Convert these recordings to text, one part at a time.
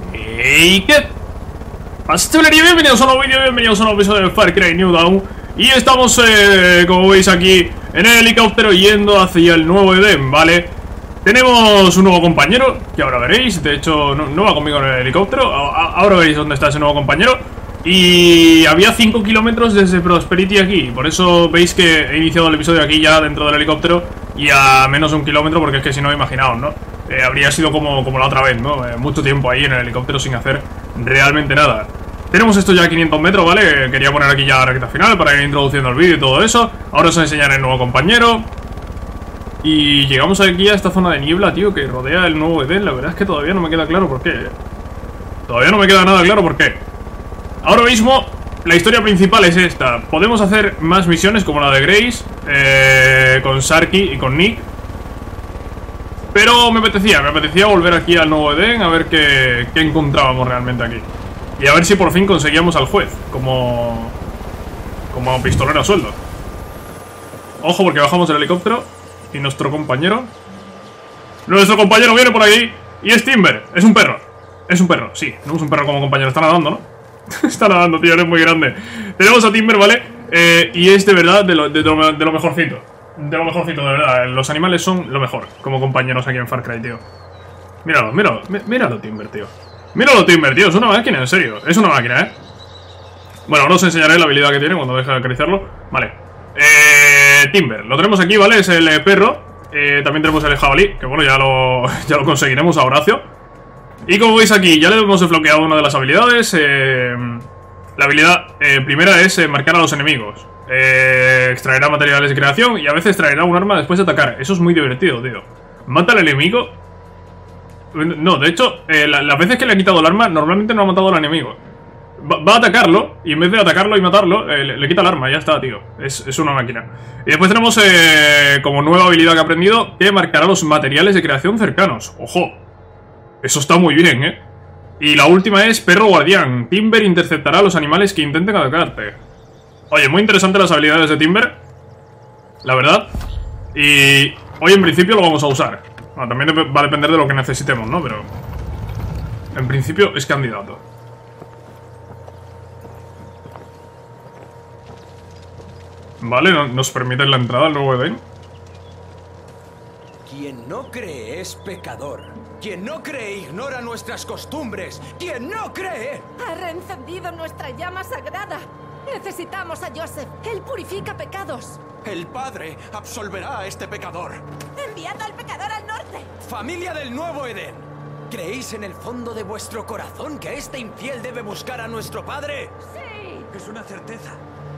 ¡Hey! ¿Qué pasa, chavalería? Bienvenidos a un nuevo vídeo, bienvenidos a un nuevo episodio de Far Cry New Dawn. Y estamos, como veis aquí, en el helicóptero yendo hacia el nuevo Edén, ¿vale? Tenemos un nuevo compañero, que ahora veréis. De hecho, no va conmigo en el helicóptero. Ahora veréis dónde está ese nuevo compañero. Y había 5 kilómetros desde Prosperity aquí. Por eso veis que he iniciado el episodio aquí ya dentro del helicóptero. Y a menos de 1 kilómetro, porque es que si no, imaginaos, ¿no? Habría sido como la otra vez, ¿no? Mucho tiempo ahí en el helicóptero sin hacer realmente nada. Tenemos esto ya a 500 metros, ¿vale? Quería poner aquí ya la recta final para ir introduciendo el vídeo y todo eso. Ahora os enseñaré el nuevo compañero. Y llegamos aquí a esta zona de niebla, tío, que rodea el nuevo Edén. La verdad es que todavía no me queda claro por qué. Todavía no me queda nada claro por qué. Ahora mismo, la historia principal es esta. Podemos hacer más misiones como la de Grace, con Sharky y con Nick. Pero me apetecía volver aquí al nuevo Edén a ver qué encontrábamos realmente aquí. Y a ver si por fin conseguíamos al juez como pistolero a sueldo. Ojo, porque bajamos el helicóptero y nuestro compañero viene por ahí. Y es Timber, es un perro. Es un perro, sí, no es un perro como compañero. Está nadando, ¿no? Está nadando, tío, eres muy grande. Tenemos a Timber, ¿vale? Y es de verdad de lo mejorcito. De lo mejorcito, de verdad. Los animales son lo mejor como compañeros aquí en Far Cry, tío. Míralo, Timber, tío. Míralo, Timber, tío, es una máquina, en serio. Es una máquina, ¿eh? Bueno, ahora os enseñaré la habilidad que tiene cuando deje de acariciarlo. Vale. Timber, lo tenemos aquí, ¿vale? Es el perro. También tenemos el jabalí, que bueno, ya lo conseguiremos a Horacio. Y como veis aquí, ya le hemos desbloqueado una de las habilidades. La habilidad primera es marcar a los enemigos. Extraerá materiales de creación y a veces traerá un arma después de atacar. Eso es muy divertido, tío. Mata al enemigo. No, de hecho, las veces que le ha quitado el arma, normalmente no ha matado al enemigo. Va a atacarlo, y en vez de atacarlo y matarlo, le quita el arma, ya está, tío. Es una máquina. Y después tenemos como nueva habilidad que he aprendido, que marcará los materiales de creación cercanos. ¡Ojo! Eso está muy bien, ¿eh? Y la última es perro guardián. Timber interceptará a los animales que intenten atacarte. Oye, muy interesantes las habilidades de Timber, la verdad. Y hoy en principio lo vamos a usar. Bueno, también va a depender de lo que necesitemos, ¿no? Pero en principio es candidato. Vale, nos permiten la entrada al nuevo Edén. Quien no cree es pecador. Quien no cree ignora nuestras costumbres. Quien no cree... Ha reencendido nuestra llama sagrada. Necesitamos a Joseph. Él purifica pecados. El Padre absolverá a este pecador. Enviad al pecador al norte. Familia del nuevo Edén. ¿Creéis en el fondo de vuestro corazón que este infiel debe buscar a nuestro Padre? Sí. Es una certeza.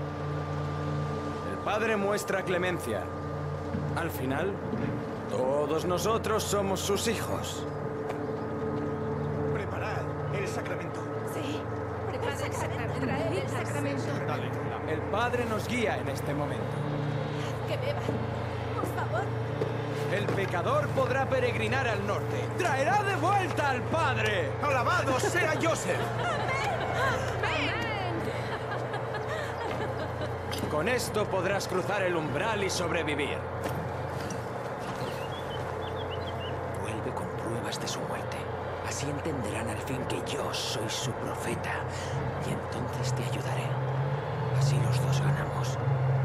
El Padre muestra clemencia. Al final, todos nosotros somos sus hijos. Preparad el sacramento. Sí. Preparad el sacramento. Traed el sacramento. El Padre nos guía en este momento. Que beban. Por favor. El pecador podrá peregrinar al norte. ¡Traerá de vuelta al Padre! ¡Alabado sea Joseph! Con esto podrás cruzar el umbral y sobrevivir. Vuelve con pruebas de su muerte. Así entenderán al fin que yo soy su profeta. Y entonces te ayudaré. Así los dos ganamos.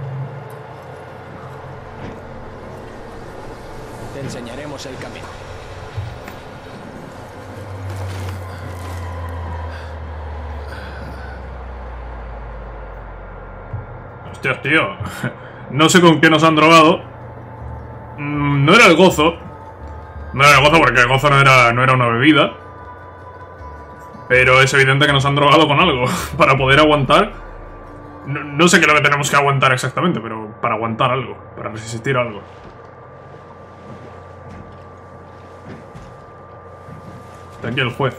Te enseñaremos el camino. Hostias, tío. No sé con qué nos han drogado. No era el gozo. No era el gozo porque el gozo no era una bebida. Pero es evidente que nos han drogado con algo para poder aguantar. No sé qué es lo que tenemos que aguantar exactamente, pero para aguantar algo, para resistir algo. Está aquí el juez.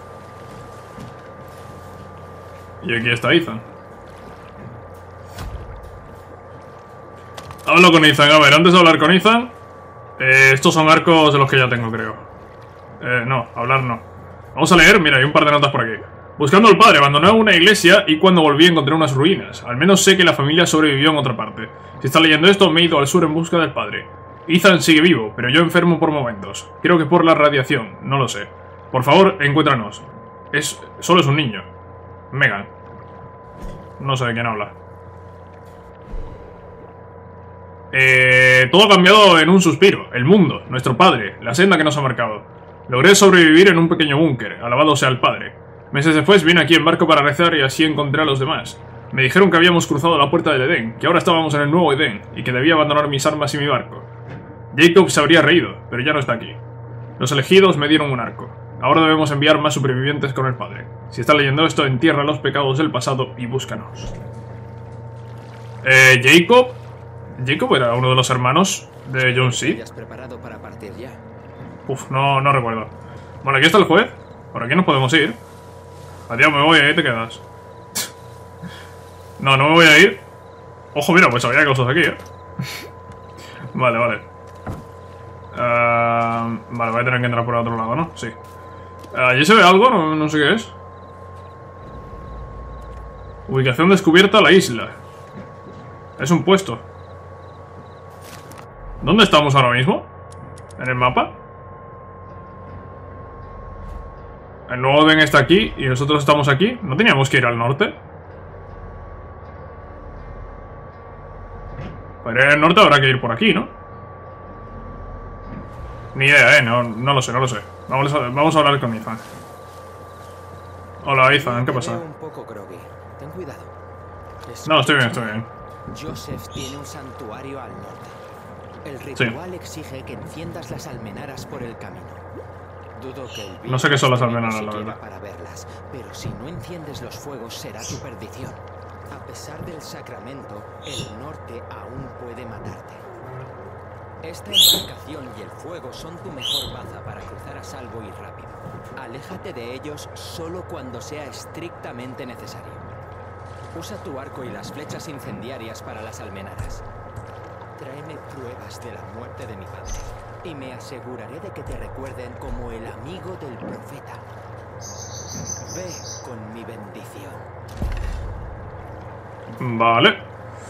Y aquí está Ethan. Hablo con Ethan. A ver, antes de hablar con Ethan, estos son arcos de los que ya tengo, creo. No, hablar no. Vamos a leer, mira, hay un par de notas por aquí. Buscando al padre, abandoné una iglesia y cuando volví encontré unas ruinas. Al menos sé que la familia sobrevivió en otra parte. Si está leyendo esto, me he ido al sur en busca del padre. Ethan sigue vivo, pero yo enfermo por momentos. Creo que por la radiación, no lo sé. Por favor, encuéntranos. Solo es un niño. Megan. No sé de quién habla. Todo ha cambiado en un suspiro. El mundo, nuestro padre, la senda que nos ha marcado. Logré sobrevivir en un pequeño búnker, alabado sea el padre. Meses después vine aquí en barco para rezar y así encontré a los demás. Me dijeron que habíamos cruzado la puerta del Edén, que ahora estábamos en el nuevo Edén, y que debía abandonar mis armas y mi barco. Jacob se habría reído, pero ya no está aquí. Los elegidos me dieron un arco. Ahora debemos enviar más supervivientes con el padre. Si estás leyendo esto, entierra los pecados del pasado y búscanos. Jacob... ¿Jacob era uno de los hermanos de John C? ¿Estás preparado para partir ya? Uf, no recuerdo. Bueno, aquí está el juez. Por aquí nos podemos ir. Adiós, me voy, ahí te quedas. No me voy a ir. Ojo, mira, pues había cosas aquí, Vale. Vale, voy a tener que entrar por el otro lado, ¿no? Sí. ¿Allí se ve algo? No sé qué es. Ubicación descubierta, la isla. Es un puesto. ¿Dónde estamos ahora mismo? ¿En el mapa? El nuevo Edén está aquí y nosotros estamos aquí. ¿No teníamos que ir al norte? Para ir al norte habrá que ir por aquí, ¿no? Ni idea, no lo sé. Vamos a hablar con Ethan. Hola, Ethan, ¿qué pasa? Un poco groggy. Ten cuidado. No, estoy bien. Joseph tiene un santuario al norte. El ritual exige que enciendas las almenaras por el camino. Dudo que el no sé qué son las almenaras, la verdad. Para verlas, pero si no enciendes los fuegos será tu perdición. A pesar del sacramento, el norte aún puede matarte. Esta embarcación y el fuego son tu mejor baza para cruzar a salvo y rápido. Aléjate de ellos solo cuando sea estrictamente necesario. Usa tu arco y las flechas incendiarias para las almenaras. Tráeme pruebas de la muerte de mi padre y me aseguraré de que te recuerden como el amigo del profeta. Ve con mi bendición. Vale.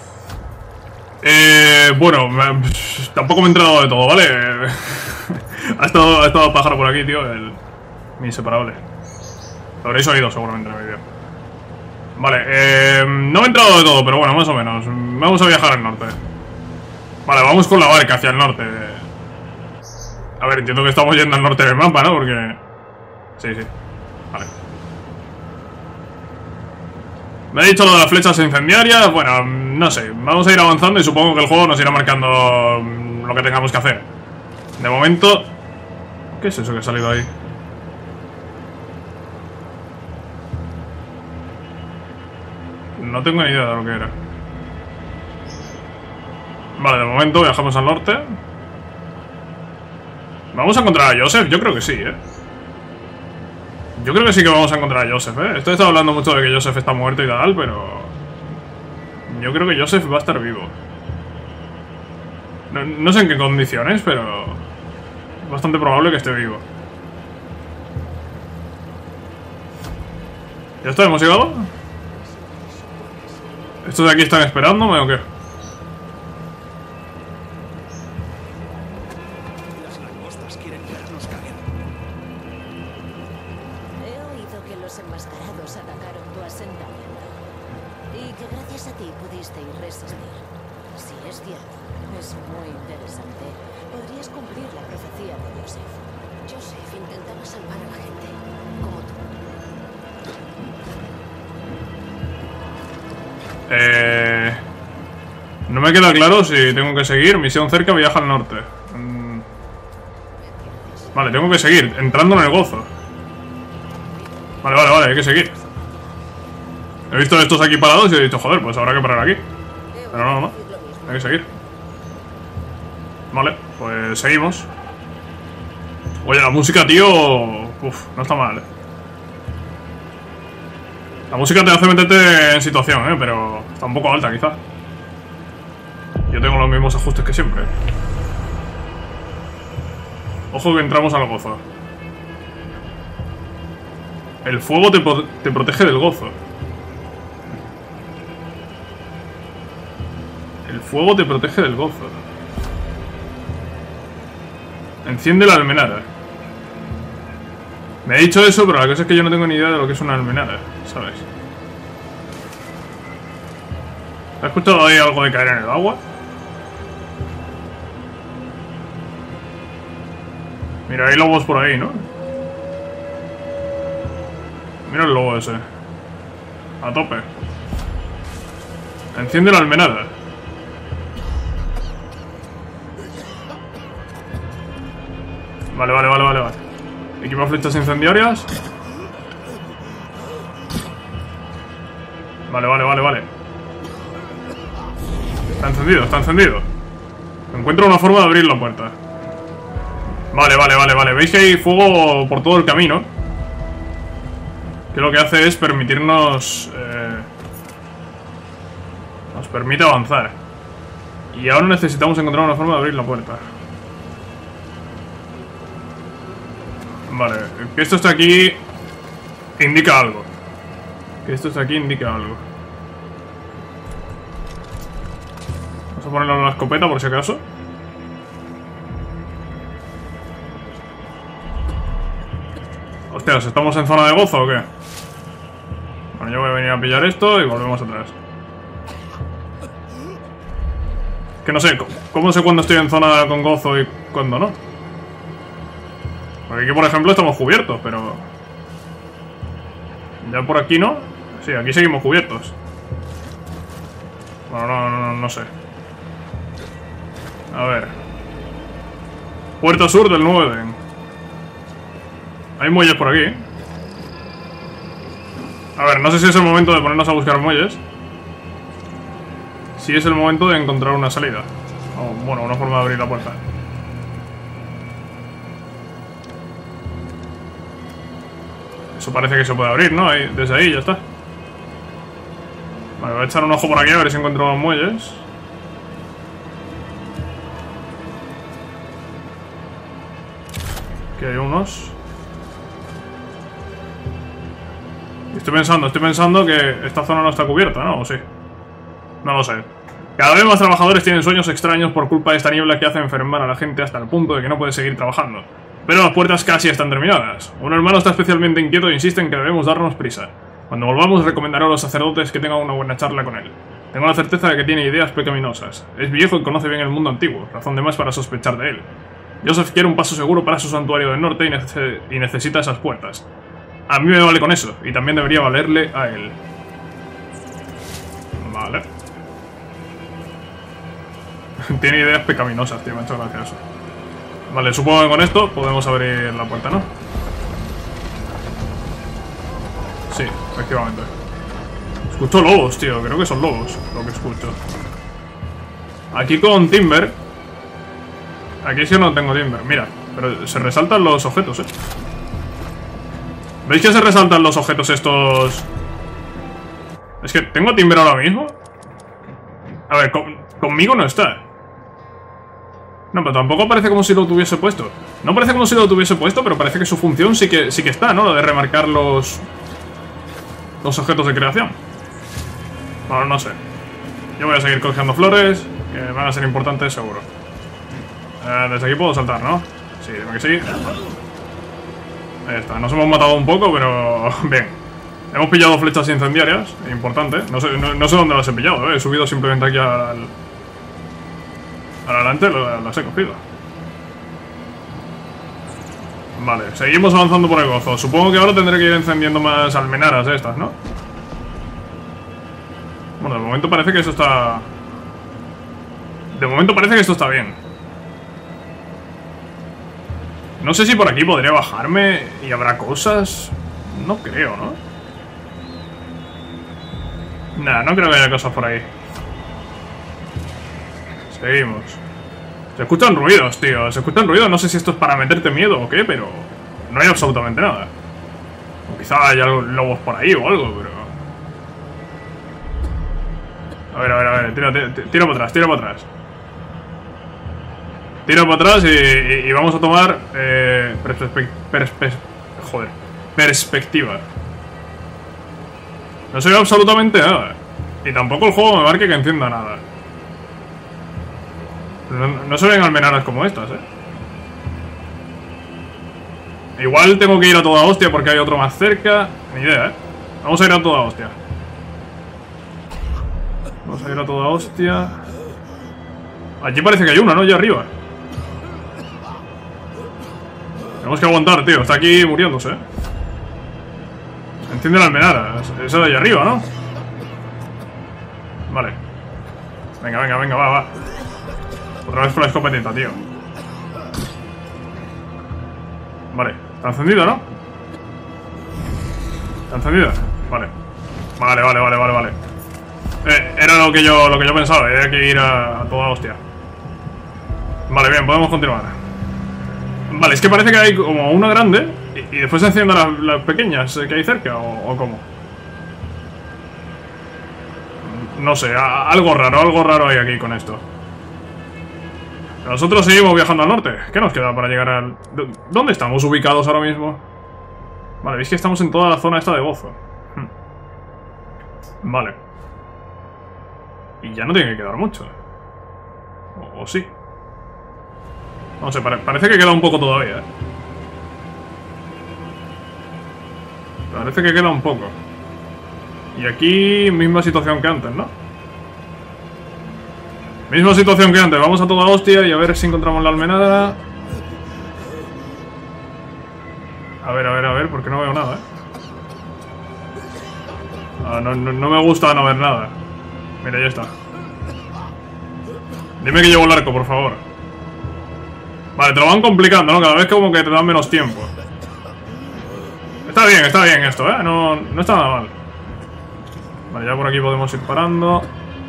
Bueno, tampoco me he enterado de todo, ¿vale? ha estado pájaro por aquí, tío, mi inseparable. Lo habréis oído seguramente en el vídeo. Vale, no me he enterado de todo, pero bueno, más o menos. Vamos a viajar al norte. Vale, vamos con la barca hacia el norte. A ver, entiendo que estamos yendo al norte del mapa, ¿no? Porque... Sí. Vale. Me ha dicho lo de las flechas incendiarias. Bueno, no sé. Vamos a ir avanzando y supongo que el juego nos irá marcando lo que tengamos que hacer. De momento... ¿Qué es eso que ha salido ahí? No tengo ni idea de lo que era. Vale, de momento viajamos al norte. ¿Vamos a encontrar a Joseph? Yo creo que sí, Yo creo que sí que vamos a encontrar a Joseph, Esto está hablando mucho de que Joseph está muerto y tal, pero... Yo creo que Joseph va a estar vivo. No sé en qué condiciones, pero... Es bastante probable que esté vivo. ¿Ya está? ¿Hemos llegado? ¿Estos de aquí están esperándome o qué? No me queda claro si tengo que seguir. Misión cerca, viaja al norte. Vale, tengo que seguir, entrando en el gozo. Vale, hay que seguir. He visto estos aquí parados y he dicho, joder, pues habrá que parar aquí. Pero no, hay que seguir. Vale, pues seguimos. Oye, la música, tío... Uf, no está mal, La música te hace meterte en situación, pero está un poco alta, quizás. Yo tengo los mismos ajustes que siempre. Ojo que entramos al gozo. El fuego te protege del gozo. El fuego te protege del gozo. Enciende la almenara. Me he dicho eso, pero la cosa es que yo no tengo ni idea de lo que es una almenara, ¿sabes? ¿Has escuchado ahí algo de caer en el agua? Mira, hay lobos por ahí, ¿no? Mira el lobo ese. A tope. Enciende la almenara. Vale. Equipa flechas incendiarias. Vale. Está encendido. Encuentro una forma de abrir la puerta. Vale. ¿Veis que hay fuego por todo el camino? Que lo que hace es permitirnos... nos permite avanzar. Y ahora necesitamos encontrar una forma de abrir la puerta. Vale, que esto está aquí indica algo. Vamos a ponerlo en la escopeta por si acaso. Hostias, ¿estamos en zona de gozo o qué? Bueno, yo voy a venir a pillar esto y volvemos atrás. Que no sé, ¿cómo sé cuándo estoy en zona con gozo y cuándo no? Porque aquí, por ejemplo, estamos cubiertos, pero... ya por aquí no. Sí, aquí seguimos cubiertos. Bueno, no sé. A ver. Puerta sur del nuevo Edén. Hay muelles por aquí. A ver, no sé si es el momento de ponernos a buscar muelles. Si es el momento de encontrar una salida. O, bueno, una forma de abrir la puerta. Eso parece que se puede abrir, ¿no? Ahí, desde ahí ya está. Vale, voy a echar un ojo por aquí a ver si encuentro los muelles. Aquí hay unos. Estoy pensando que esta zona no está cubierta, ¿no? ¿O sí? No lo sé. Cada vez más trabajadores tienen sueños extraños por culpa de esta niebla que hace enfermar a la gente hasta el punto de que no puede seguir trabajando. Pero las puertas casi están terminadas. Un hermano está especialmente inquieto e insiste en que debemos darnos prisa. Cuando volvamos recomendaré a los sacerdotes que tengan una buena charla con él. Tengo la certeza de que tiene ideas pecaminosas. Es viejo y conoce bien el mundo antiguo, razón de más para sospechar de él. Joseph quiere un paso seguro para su santuario del norte y necesita esas puertas. A mí me vale con eso, y también debería valerle a él. Vale. Tiene ideas pecaminosas, tío, me ha hecho gracia eso. Vale, supongo que con esto podemos abrir la puerta, ¿no? Sí, efectivamente. Escucho lobos, tío, creo que son lobos lo que escucho. Aquí con Timber. Aquí sí no tengo Timber, mira. Pero se resaltan los objetos, ¿Veis que se resaltan los objetos estos? Es que tengo Timber ahora mismo. A ver, conmigo no está. No, pero tampoco parece como si lo tuviese puesto. No parece como si lo tuviese puesto, pero parece que su función sí que está, ¿no? Lo de remarcar los objetos de creación. Bueno, no sé. Yo voy a seguir cogiendo flores, que van a ser importantes seguro. Desde aquí puedo saltar, ¿no? Sí, dime que sí. Ahí está, nos hemos matado un poco, pero bien. Hemos pillado flechas incendiarias, importante. No sé dónde las he pillado, he subido simplemente aquí al adelante, las he cogido. Vale, seguimos avanzando por el gozo. Supongo que ahora tendré que ir encendiendo más almenaras estas, ¿no? Bueno, de momento parece que eso está... bien. No sé si por aquí podría bajarme y habrá cosas. No creo, ¿no? Nah, no creo que haya cosas por ahí. Seguimos. Se escuchan ruidos, tío. Se escuchan ruidos. No sé si esto es para meterte miedo o qué, pero no hay absolutamente nada. O quizá haya lobos por ahí o algo, pero... A ver. Tira para atrás, tira para atrás. Tira para atrás y vamos a tomar perspectiva. No se ve absolutamente nada. Y tampoco el juego me marque que encienda nada. No se ven almenaras como estas, Igual tengo que ir a toda hostia porque hay otro más cerca. Ni idea, Vamos a ir a toda hostia. Vamos a ir a toda hostia. Allí parece que hay uno, ¿no? Allí arriba. Tenemos que aguantar, tío. Está aquí muriéndose, Enciende la almenara. Esa de allá arriba, ¿no? Vale. Venga, venga, venga, va. Otra vez con la escopetita, tío. Vale. ¿Está encendida, no? ¿Está encendida? Vale. Vale. Era lo que yo pensaba. Había que ir a toda hostia. Vale, bien, podemos continuar. Vale, es que parece que hay como una grande y después se encienden las pequeñas que hay cerca, o cómo. No sé, algo raro hay aquí con esto. Nosotros seguimos viajando al norte. ¿Qué nos queda para llegar al...? ¿Dónde estamos ubicados ahora mismo? Vale, veis que estamos en toda la zona esta de Gozo. Vale. Y ya no tiene que quedar mucho. O sí. No sé, parece que queda un poco todavía, Parece que queda un poco. Y aquí, misma situación que antes, ¿no? Misma situación que antes. Vamos a toda hostia y a ver si encontramos la almenada. A ver, porque no veo nada, no me gusta no ver nada. Mira, ya está. Dime que llevo el arco, por favor. Vale, te lo van complicando, ¿no? Cada vez como que te dan menos tiempo. Está bien esto, No está nada mal. Vale, ya por aquí podemos ir parando.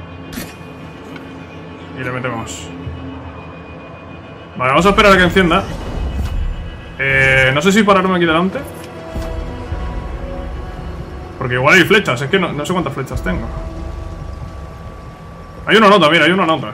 Y le metemos. Vale, vamos a esperar a que encienda. No sé si pararme aquí delante. Porque igual hay flechas, es que no sé cuántas flechas tengo. Hay una nota, mira, hay una nota.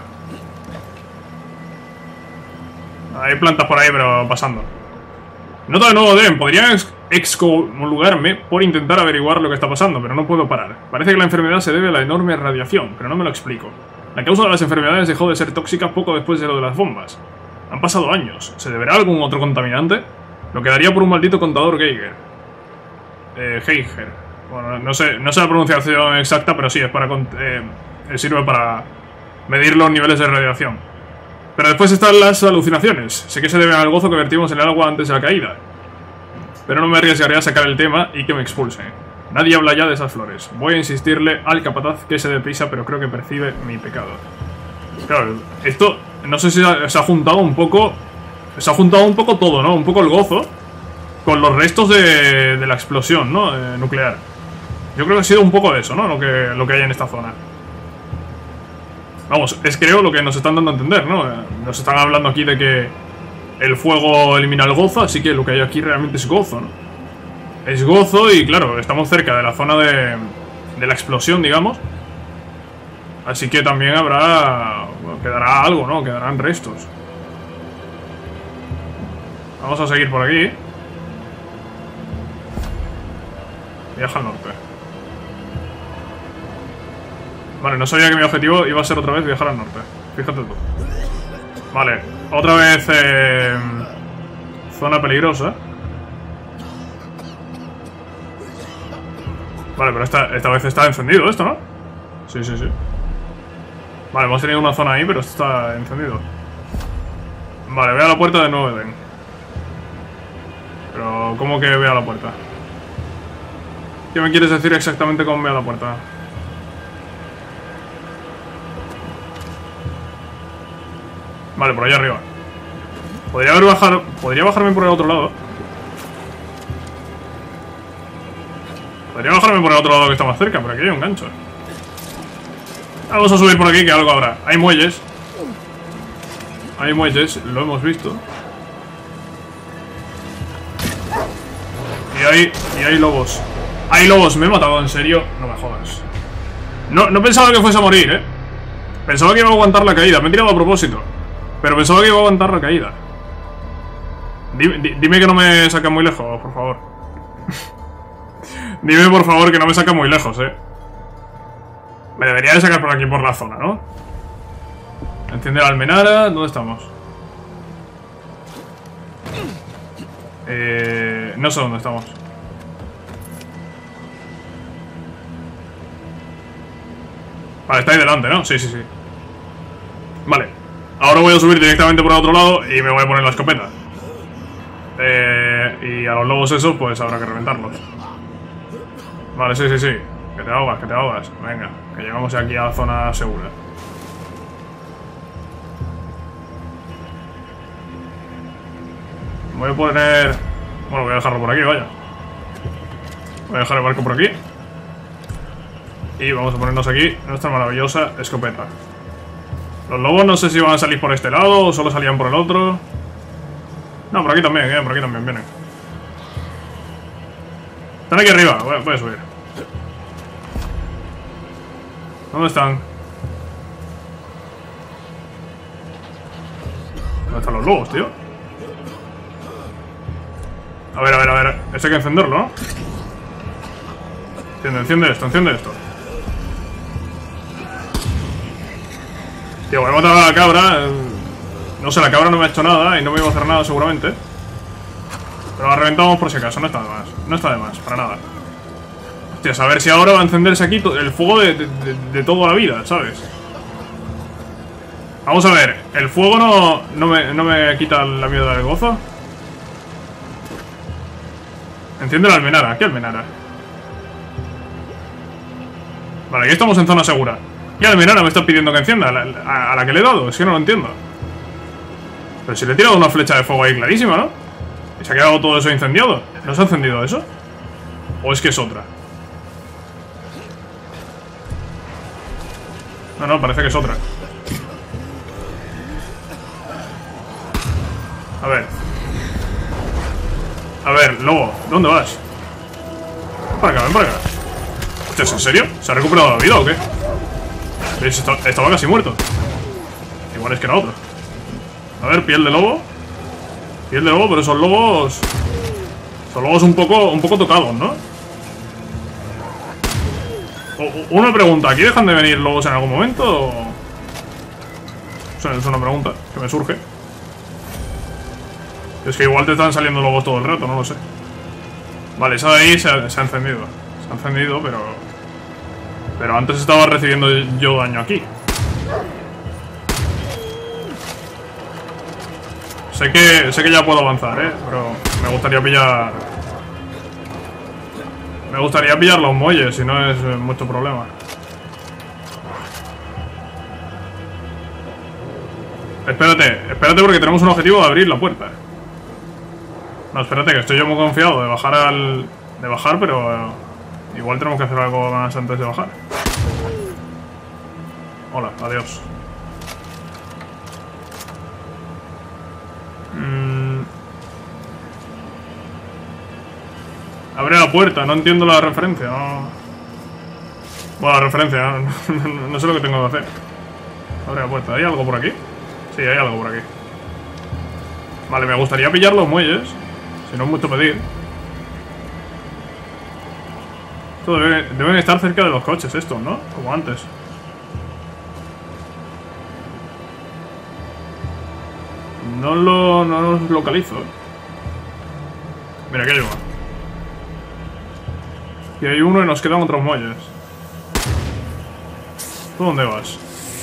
Hay plantas por ahí, pero pasando. Nota de nuevo Den. Podrían excomulgarme por intentar averiguar lo que está pasando, pero no puedo parar. Parece que la enfermedad se debe a la enorme radiación, pero no me lo explico. La causa de las enfermedades dejó de ser tóxica poco después de lo de las bombas. Han pasado años. ¿Se deberá a algún otro contaminante? Lo quedaría por un maldito contador Geiger. Geiger. Bueno, no sé la pronunciación exacta, pero sí, es para sirve para medir los niveles de radiación. Pero después están las alucinaciones. Sé que se deben al gozo que vertimos en el agua antes de la caída. Pero no me arriesgaré a sacar el tema y que me expulse. Nadie habla ya de esas flores. Voy a insistirle al capataz que se dé prisa, pero creo que percibe mi pecado. Claro, esto... No sé si se ha juntado un poco... Se ha juntado un poco todo, ¿no? Un poco el gozo con los restos de la explosión, ¿no? Nuclear. Yo creo que ha sido un poco de eso, ¿no? Lo que hay en esta zona. Vamos, es creo lo que nos están dando a entender, ¿no? Nos están hablando aquí de que el fuego elimina el gozo, así que lo que hay aquí realmente es gozo, ¿no? Es gozo y, claro, estamos cerca de la zona de la explosión, digamos. Así que también habrá... Bueno, quedará algo, ¿no? Quedarán restos. Vamos a seguir por aquí. Viaja al norte. Vale, no sabía que mi objetivo iba a ser otra vez viajar al norte. Fíjate tú. Vale, otra vez zona peligrosa. Vale, pero esta vez está encendido esto, ¿no? Sí. Vale, hemos tenido una zona ahí, pero esto está encendido. Vale, voy a la puerta de nuevo Eden. Pero, ¿cómo que voy a la puerta? ¿Qué me quieres decir exactamente con voy a la puerta? Vale, por allá arriba. Podría bajarme por el otro lado. Podría bajarme por el otro lado que está más cerca, pero aquí hay un gancho. Vamos a subir por aquí que algo habrá. Hay muelles. Hay muelles, lo hemos visto. Y hay lobos. Hay lobos, me he matado, en serio. No me jodas. No pensaba que fuese a morir, Pensaba que iba a aguantar la caída. Me he tirado a propósito. Pero pensaba que iba a aguantar la caída. Dime que no me saca muy lejos, por favor. Dime, por favor, que no me saca muy lejos, Me debería de sacar por aquí, por la zona, ¿no? Enciende la almenara. ¿Dónde estamos? No sé dónde estamos. Vale, está ahí delante, ¿no? Sí, sí, sí. Vale. Ahora voy a subir directamente por el otro lado y me voy a poner la escopeta. Y a los lobos esos, pues habrá que reventarlos. Vale, sí, sí, sí. Que te ahogas, que te ahogas. Venga, que llegamos aquí a la zona segura. Voy a poner... Bueno, voy a dejarlo por aquí, vaya. Voy a dejar el barco por aquí. Y vamos a ponernos aquí nuestra maravillosa escopeta. Los lobos no sé si van a salir por este lado o solo salían por el otro. No, por aquí también, por aquí también vienen. Están aquí arriba, voy a subir. ¿Dónde están? ¿Dónde están los lobos, tío? A ver, a ver, a ver. Esto hay que encenderlo, ¿no? Enciende esto, enciende esto. Tío, voy a matar a la cabra. No sé, la cabra no me ha hecho nada y no me iba a hacer nada seguramente. Pero la reventamos por si acaso, no está de más. No está de más, para nada. Hostia, a ver si ahora va a encenderse aquí el fuego de toda la vida, ¿sabes? Vamos a ver, el fuego no me quita la mierda del gozo. Enciende la almenara, ¿qué almenara? Vale, aquí estamos en zona segura. ¿Qué almenara me está pidiendo que encienda? ¿A la que le he dado? Es que no lo entiendo. Pero si le he tirado una flecha de fuego ahí clarísima, ¿no? Y se ha quedado todo eso incendiado. ¿No se ha encendido eso? ¿O es que es otra? No, parece que es otra. A ver. A ver, lobo, ¿dónde vas? Ven para acá, ven para acá. Hostia, ¿es en serio? ¿Se ha recuperado la vida o qué? ¿Veis? Estaba casi muerto. Igual es que era otro. A ver, piel de lobo. Piel de lobo, pero son lobos... Son lobos un poco tocados, ¿no? Una pregunta, ¿aquí dejan de venir lobos en algún momento? O sea, es una pregunta que me surge. Es que igual te están saliendo lobos todo el rato, no lo sé. Vale, esa de ahí se ha encendido. Se ha encendido, pero antes estaba recibiendo yo daño aquí. Sé que ya puedo avanzar, pero me gustaría pillar... Me gustaría pillar los muelles, si no es mucho problema. Espérate porque tenemos un objetivo de abrir la puerta. No, espérate, que estoy yo muy confiado de bajar, pero igual tenemos que hacer algo más antes de bajar. Hola, adiós. Abre la puerta, no entiendo la referencia. No. Bueno, la referencia, no sé lo que tengo que hacer. Abre la puerta, ¿hay algo por aquí? Sí, hay algo por aquí. Vale, me gustaría pillar los muelles. Si no es mucho pedir. Esto deben estar cerca de los coches estos, ¿no? Como antes. No los localizo. Mira, aquí hay uno. Y hay uno y nos quedan otros muelles. ¿Tú dónde vas?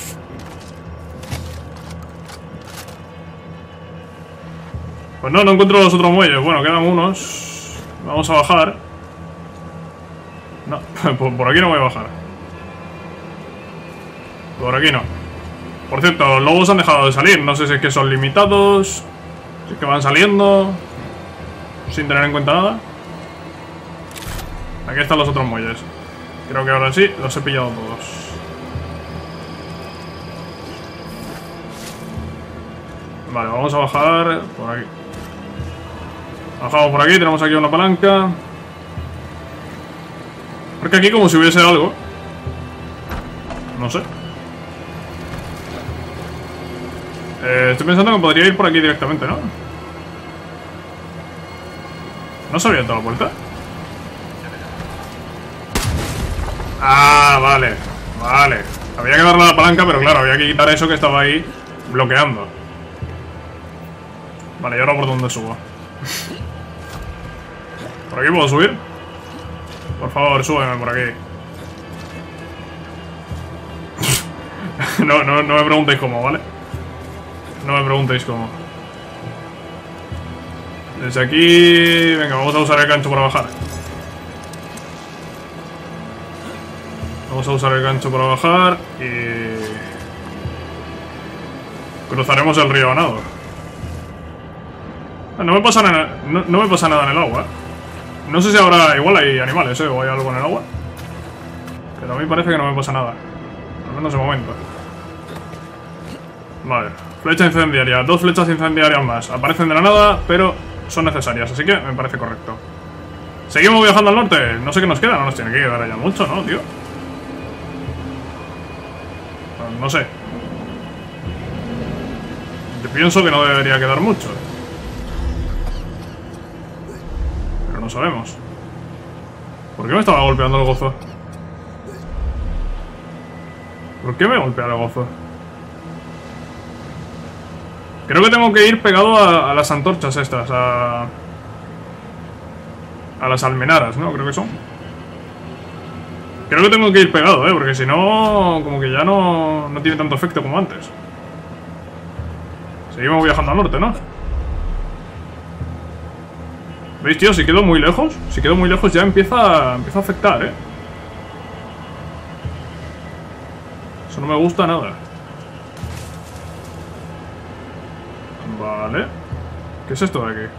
Pues no encuentro los otros muelles. Bueno, quedan unos. Vamos a bajar. No, por aquí no voy a bajar. Por aquí no. Por cierto, los lobos han dejado de salir. No sé si es que son limitados, si es que van saliendo sin tener en cuenta nada. Aquí están los otros muelles. Creo que ahora sí, los he pillado todos. Vale, vamos a bajar por aquí. Bajamos por aquí, tenemos aquí una palanca. Porque aquí como si hubiese algo. No sé. Estoy pensando que podría ir por aquí directamente, ¿no? ¿No se ha abierto la puerta? Ah, vale. Vale. Había que darle a la palanca, pero claro, había que quitar eso que estaba ahí bloqueando. Vale, ¿y ahora por dónde subo? ¿Por aquí puedo subir? Por favor, súbeme por aquí. No me preguntéis cómo, ¿vale? No me preguntéis cómo. Desde aquí... Venga, vamos a usar el gancho para bajar. Vamos a usar el gancho para bajar y... cruzaremos el río a nado. No me pasa nada, no me pasa nada en el agua. No sé si ahora igual hay animales, o hay algo en el agua. Pero a mí parece que no me pasa nada. Al menos de momento. Vale, flecha incendiaria. 2 flechas incendiarias más. Aparecen de la nada, pero son necesarias, así que me parece correcto. Seguimos viajando al norte. No sé qué nos queda, no nos tiene que quedar ya mucho, ¿no, tío? No sé. Yo pienso que no debería quedar mucho. Pero no sabemos. ¿Por qué me estaba golpeando el gozo? ¿Por qué me golpea el gozo? Creo que tengo que ir pegado a las antorchas estas, a las almenaras, ¿no? Creo que son. Creo que tengo que ir pegado, porque si no, como que ya no tiene tanto efecto como antes. Seguimos viajando al norte, ¿no? ¿Veis, tío? Si quedo muy lejos, ya empieza a afectar, Eso no me gusta nada. Vale. ¿Qué es esto de aquí?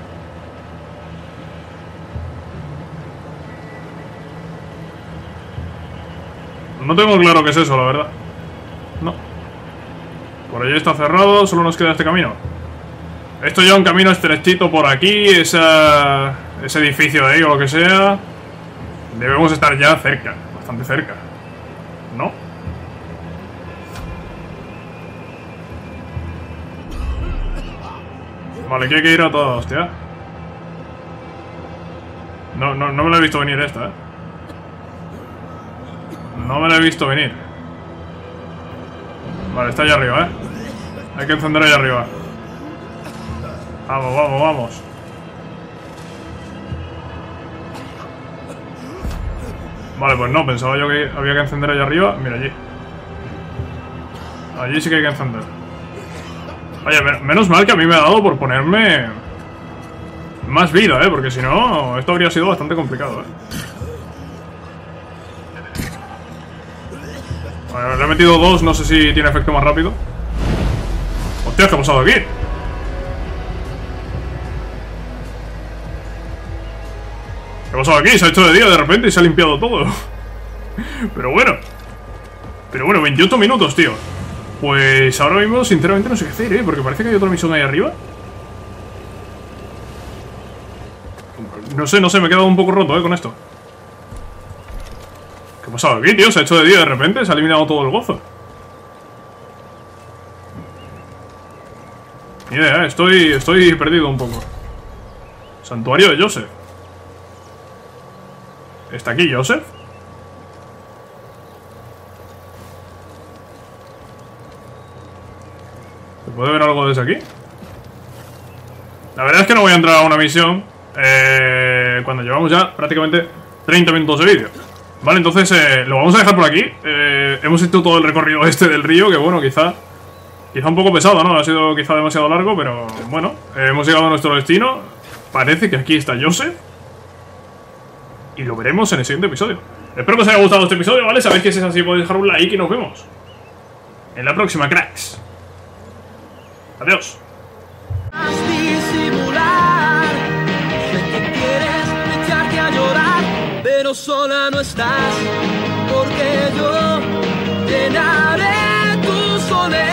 No tengo claro qué es eso, la verdad. No. Por allí está cerrado, solo nos queda este camino. Esto ya un camino estrechito por aquí, ese edificio de ahí o lo que sea. Debemos estar ya cerca, bastante cerca. ¿No? Vale, que hay que ir a toda hostia. No me lo he visto venir esta, No me lo he visto venir. Vale, está allá arriba, Hay que encender allá arriba. Vamos, vamos, vamos. Vale, pues no, pensaba yo que había que encender allá arriba. Mira, allí. Allí sí que hay que encender. Oye, menos mal que a mí me ha dado por ponerme más vida, porque si no, esto habría sido bastante complicado, Bueno, le he metido 2, no sé si tiene efecto más rápido. Hostia, ¿qué ha pasado aquí? ¿Qué ha pasado aquí? Se ha hecho de día de repente y se ha limpiado todo. Pero bueno, 28 minutos, tío. Pues ahora mismo, sinceramente, no sé qué hacer, porque parece que hay otra misión ahí arriba. No sé, me he quedado un poco roto, con esto. ¿Qué ha pasado aquí, tío? Se ha hecho de día de repente, se ha eliminado todo el gozo. Ni idea, estoy perdido un poco. Santuario de Joseph. ¿Está aquí Joseph? ¿Se puede ver algo desde aquí? La verdad es que no voy a entrar a una misión cuando llevamos ya prácticamente 30 minutos de vídeo. Vale, entonces lo vamos a dejar por aquí. Hemos hecho todo el recorrido este del río, que bueno, quizá un poco pesado, ¿no? Ha sido quizá demasiado largo, pero bueno, hemos llegado a nuestro destino. Parece que aquí está Joseph. Y lo veremos en el siguiente episodio. Espero que os haya gustado este episodio, ¿vale? Sabéis que si es así podéis dejar un like y nos vemos en la próxima, cracks. Adiós. Disimular, sé que quieres echarte a llorar, pero sola no estás, porque yo llenaré tu soledad.